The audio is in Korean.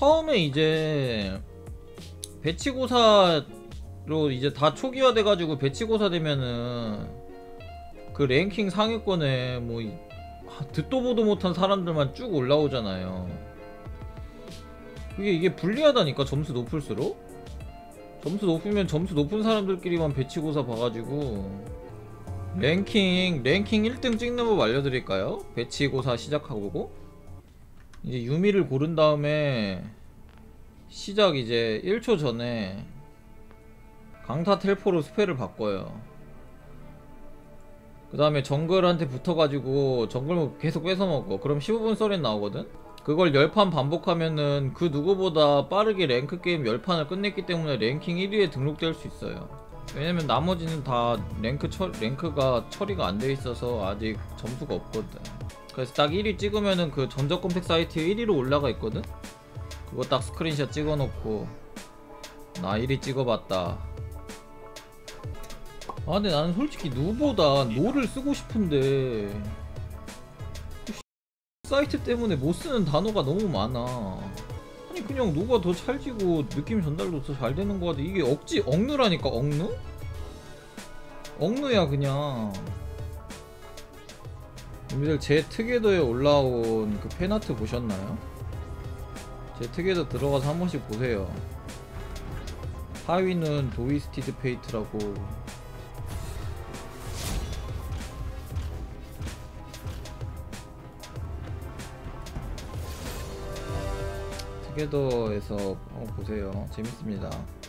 처음에 이제 배치고사로 이제 다 초기화 돼가지고 배치고사 되면은 그 랭킹 상위권에 뭐 듣도 보도 못한 사람들만 쭉 올라오잖아요. 이게 불리하다니까. 점수 높을수록 점수 높으면 점수 높은 사람들끼리만 배치고사 봐가지고 랭킹 1등 찍는 법 알려드릴까요? 배치고사 시작하고 이제 유미를 고른 다음에 시작 이제 1초 전에 강타 텔포로 스펠을 바꿔요. 그 다음에 정글한테 붙어가지고 정글 계속 뺏어먹어. 그럼 15분 썰엔 나오거든? 그걸 10판 반복하면은 그 누구보다 빠르게 랭크 게임 10판을 끝냈기 때문에 랭킹 1위에 등록될 수 있어요. 왜냐면 나머지는 다 랭크가 처리가 안 돼 있어서 아직 점수가 없거든. 그래서 딱 1위 찍으면은 그 전적 검색 사이트에 1위로 올라가 있거든? 그거 딱 스크린샷 찍어 놓고 나 1위 찍어봤다. 아 근데 나는 솔직히 누보다 노를 쓰고 싶은데 사이트 때문에 못쓰는 단어가 너무 많아. 아니 그냥 노가 더 찰지고 느낌 전달도 더 잘 되는 거 같아. 이게 억누라니까. 억누야 그냥. 여러분들 제 트게더에 올라온 그 팬아트 보셨나요? 제 트게더 들어가서 한 번씩 보세요. 하위는 도이스티드 페이트라고. 트게더에서 한번 보세요. 재밌습니다.